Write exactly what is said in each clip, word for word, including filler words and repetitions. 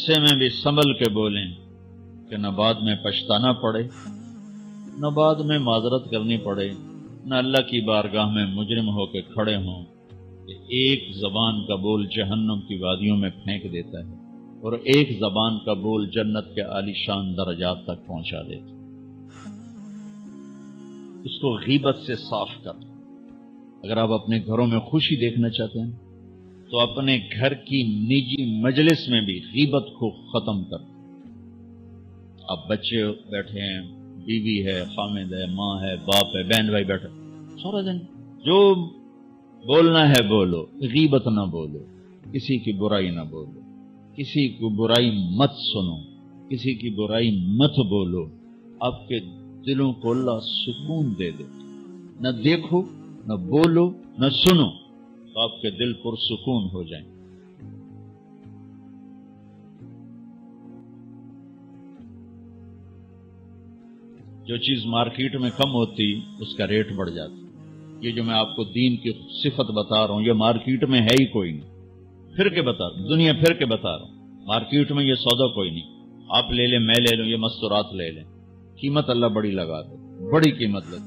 غصے میں بھی سنبھل کے بولیں کہ نہ بعد میں پچھتانا پڑے، نہ بعد میں معذرت کرنی پڑے، نہ اللہ کی بارگاہ میں مجرم ہو کے کھڑے ہوں کہ ایک زبان کا بول جہنم کی وادیوں میں پھینک دیتا ہے اور ایک زبان کا بول جنت کے عالی شان درجات تک پہنچا دیتا ہے۔ اس کو غیبت سے صاف کر۔ اگر آپ اپنے گھروں میں خوشی دیکھنا چاہتے ہیں تو اپنے گھر کی نجی مجلس میں بھی غیبت کو ختم کر۔ اب بچے بیٹھے ہیں، بیوی ہے، خامد ہے، ماں ہے، باپ ہے، بہن بھائی بیٹھے، سارا دن جو بولنا ہے بولو، غیبت نہ بولو، کسی کی برائی نہ بولو، کسی کو برائی مت سنو، کسی کی برائی مت بولو۔ آپ کے دلوں کو اللہ سکون دے دے، نہ دیکھو، نہ بولو، نہ سنو، تو آپ کے دل پرسکون ہو جائیں۔ جو چیز مارکیٹ میں کم ہوتی اس کا ریٹ بڑھ جاتا۔ یہ جو میں آپ کو دین کی صفت بتا رہا ہوں یہ مارکیٹ میں ہے ہی کوئی نہیں، پھر کے بتا رہا ہوں، دنیا پھر کے بتا رہا ہوں، مارکیٹ میں یہ سودا کوئی نہیں۔ آپ لے لیں، میں لے لوں، یہ مستورات لے لیں، قیمت اللہ بڑی لگا دے، بڑی قیمت لگے۔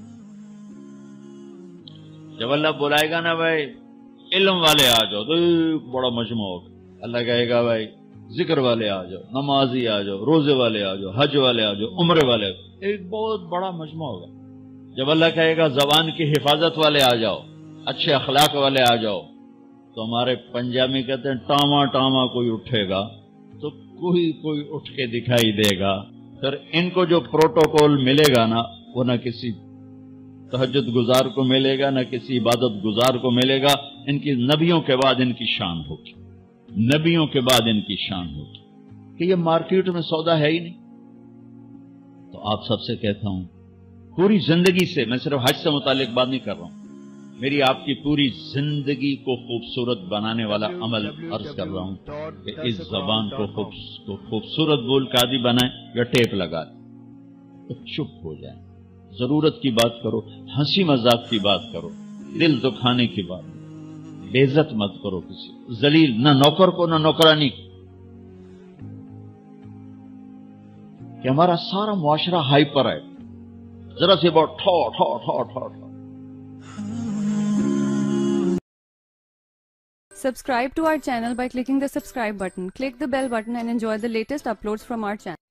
جب اللہ بلائے گا نا بھائی علم والے آ جاؤ تو بڑا مجمع ہوگا، اللہ کہے گا بھائی ذکر والے آ جاؤ، نمازی آ جاؤ، روزے والے آ جاؤ، حج والے آ جاؤ، عمرے والے آ جاؤ، ایک بہت بڑا مجمع ہوگا۔ جب اللہ کہے گا زبان کی حفاظت والے آ جاؤ، اچھے اخلاق والے آ جاؤ، تو ہمارے پنجابی کہتے ہیں ٹاما ٹاما کوئی اٹھے گا تو کوئی کوئی اٹھ کے دکھائی دے گا۔ پھر ان کو جو پروٹوکول ملے گا نا وہ نہ کسی تہجد گزار کو ملے گا، نہ کسی عبادت گزار کو ملے گا۔ ان کی نبیوں کے بعد ان کی شان ہوگی، نبیوں کے بعد ان کی شان ہوگی کہ یہ مارکیٹ میں سودا ہے ہی نہیں۔ تو آپ سب سے کہتا ہوں پوری زندگی سے، میں صرف حج سے متعلق بات نہیں کر رہا ہوں، میری آپ کی پوری زندگی کو خوبصورت بنانے والا عمل عرض کر رہا ہوں کہ اس زبان کو خوبصورت بول کا عادی بنائیں یا ٹیپ لگا دیں تو چپ ہو جائیں، ضرورت کی بات کرو، ہنسی مذاق کی بات کرو، دل دکھانے کی بات، بے عزت مت کرو کسی، ذلیل نہ نوکر کو نہ نوکرانی کو، کہ ہمارا سارا معاشرہ ہائپر ہے، ذرا سی بات ٹھو ٹھو ٹھو ٹھو ٹھو۔ Subscribe to our channel by clicking the subscribe button. Click the bell button and enjoy the latest uploads from our channel.